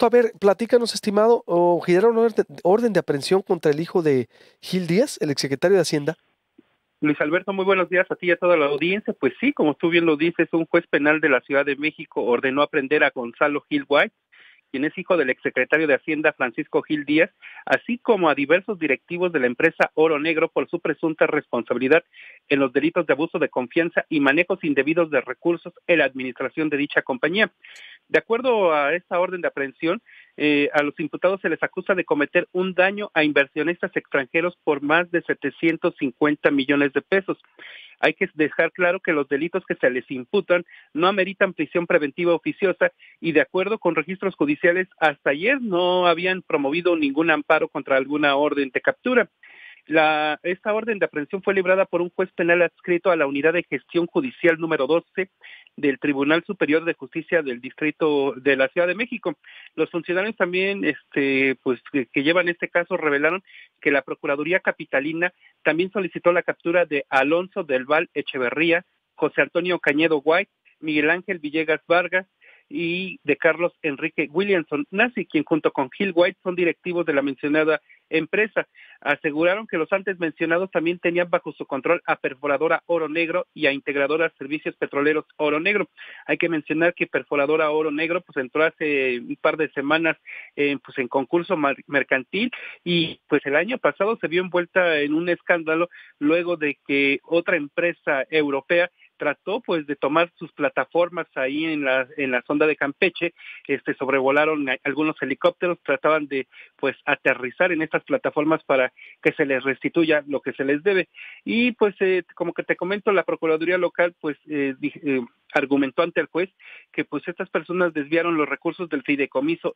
gusto. A ver, platícanos, estimado, ¿o giraron orden de aprehensión contra el hijo de Gil Díaz, el exsecretario de Hacienda? Luis Alberto, muy buenos días a ti y a toda la audiencia. Pues sí, como tú bien lo dices, un juez penal de la Ciudad de México ordenó aprender a Gonzalo Gil White, quien es hijo del exsecretario de Hacienda Francisco Gil Díaz, así como a diversos directivos de la empresa Oro Negro por su presunta responsabilidad en los delitos de abuso de confianza y manejos indebidos de recursos en la administración de dicha compañía. De acuerdo a esta orden de aprehensión, a los imputados se les acusa de cometer un daño a inversionistas extranjeros por más de 750 millones de pesos. Hay que dejar claro que los delitos que se les imputan no ameritan prisión preventiva oficiosa y de acuerdo con registros judiciales, hasta ayer no habían promovido ningún amparo contra alguna orden de captura. Esta orden de aprehensión fue librada por un juez penal adscrito a la Unidad de Gestión Judicial número 12 del Tribunal Superior de Justicia del Distrito de la Ciudad de México. Los funcionarios también, que llevan este caso revelaron que la Procuraduría Capitalina también solicitó la captura de Alonso del Val Echeverría, José Antonio Cañedo White, Miguel Ángel Villegas Vargas y de Carlos Enrique Williamson Nazi, quien junto con Gil White son directivos de la mencionada empresa. Aseguraron que los antes mencionados también tenían bajo su control a Perforadora Oro Negro y a Integradora Servicios Petroleros Oro Negro. Hay que mencionar que Perforadora Oro Negro pues entró hace un par de semanas en concurso mercantil y pues el año pasado se vio envuelta en un escándalo luego de que otra empresa europea trató pues de tomar sus plataformas ahí en la sonda de Campeche, sobrevolaron algunos helicópteros, trataban de pues aterrizar en estas plataformas para que se les restituya lo que se les debe. Y pues como que te comento, la Procuraduría local pues argumentó ante el juez que pues estas personas desviaron los recursos del fideicomiso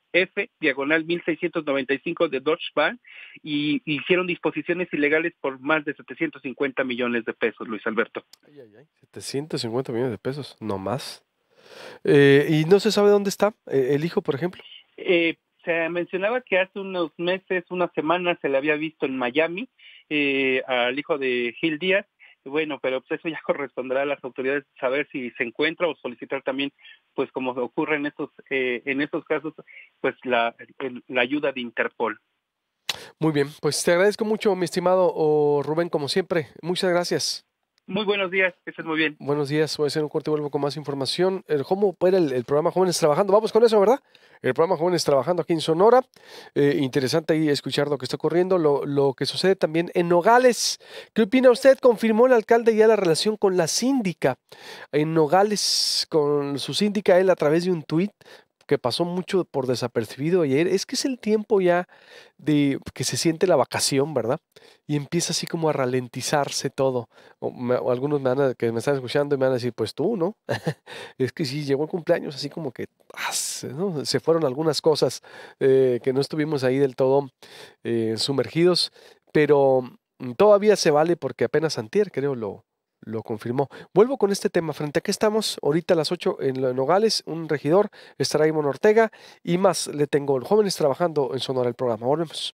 F/1695 de Deutsche Bank y hicieron disposiciones ilegales por más de 750 millones de pesos, Luis Alberto. Ay, ay, ay. 750 millones de pesos, no más. ¿Y no se sabe dónde está el hijo, por ejemplo? Se mencionaba que hace unos meses, unas semanas, se le había visto en Miami al hijo de Gil Díaz. Bueno, pero pues eso ya corresponderá a las autoridades saber si se encuentra o solicitar también, pues como ocurre en estos casos, pues la ayuda de Interpol. Muy bien, pues te agradezco mucho, mi estimado Rubén, como siempre. Muchas gracias. Muy buenos días, que estés muy bien. Buenos días, voy a hacer un corte y vuelvo con más información. ¿Cómo opera el programa Jóvenes Trabajando? Vamos con eso, ¿verdad? El programa Jóvenes Trabajando aquí en Sonora. Interesante ahí escuchar lo que está ocurriendo, lo que sucede también en Nogales. ¿Qué opina usted? Confirmó el alcalde ya la relación con la síndica. En Nogales, con su síndica, él a través de un tuit que pasó mucho por desapercibido ayer. Es que es el tiempo ya de que se siente la vacación, ¿verdad? Y empieza así como a ralentizarse todo. O algunos que me están escuchando y me van a decir, pues tú, ¿no? Es que sí, llegó el cumpleaños así como que ¿no? Se fueron algunas cosas que no estuvimos ahí del todo sumergidos, pero todavía se vale porque apenas antier, creo, lo confirmó. Vuelvo con este tema. Frente a qué estamos ahorita a las 8 en Nogales, un regidor, estará Ivonne Ortega y más. Le tengo Jóvenes Trabajando en Sonora el programa. Volvemos.